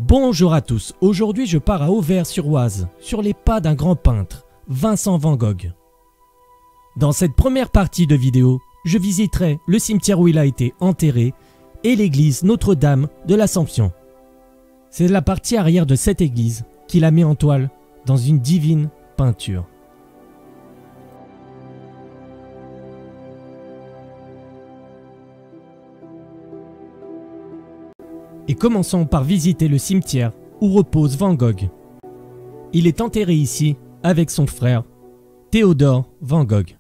Bonjour à tous, aujourd'hui je pars à Auvers-sur-Oise, sur les pas d'un grand peintre, Vincent van Gogh. Dans cette première partie de vidéo, je visiterai le cimetière où il a été enterré et l'église Notre-Dame de l'Assomption. C'est la partie arrière de cette église qu'il a mis en toile dans une divine peinture. Et commençons par visiter le cimetière où repose Van Gogh. Il est enterré ici avec son frère Théodore Van Gogh.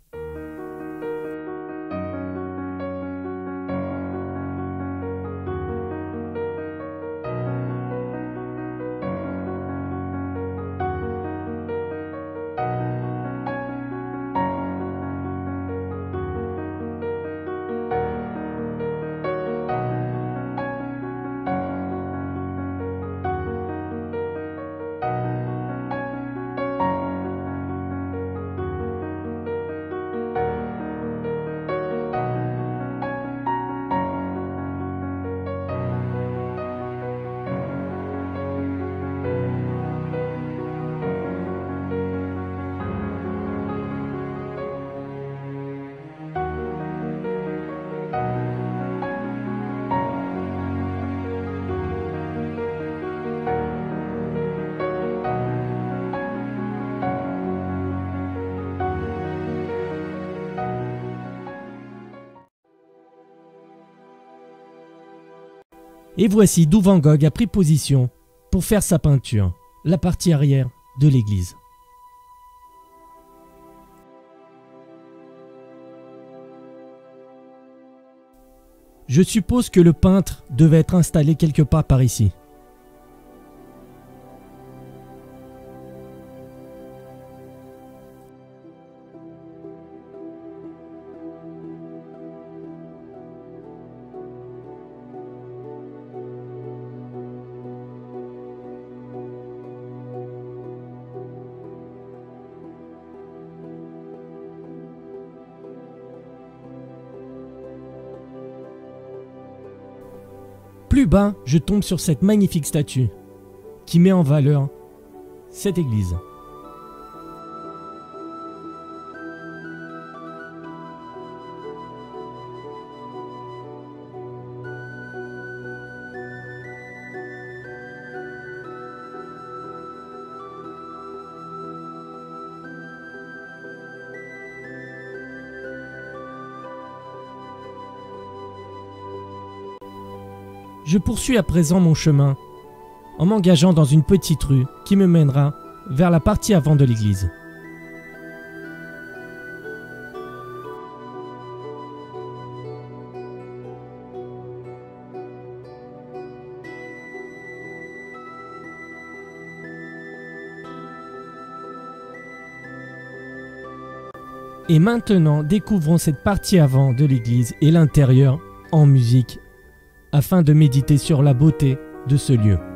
Et voici d'où Van Gogh a pris position pour faire sa peinture, la partie arrière de l'église. Je suppose que le peintre devait être installé quelque part par ici. Plus bas, je tombe sur cette magnifique statue qui met en valeur cette église. Je poursuis à présent mon chemin en m'engageant dans une petite rue qui me mènera vers la partie avant de l'église. Et maintenant, découvrons cette partie avant de l'église et l'intérieur en musique, afin de méditer sur la beauté de ce lieu.